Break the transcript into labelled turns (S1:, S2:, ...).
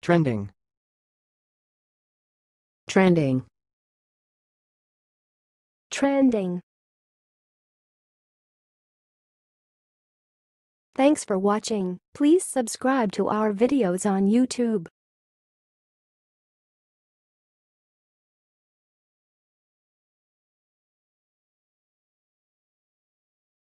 S1: Trending.
S2: Trending.
S3: Trending. Thanks for watching. Please subscribe to our videos on YouTube.